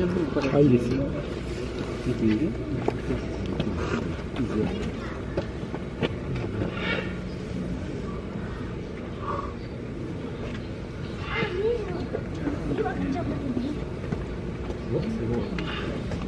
あ、いいですよ。見てみる？すごい。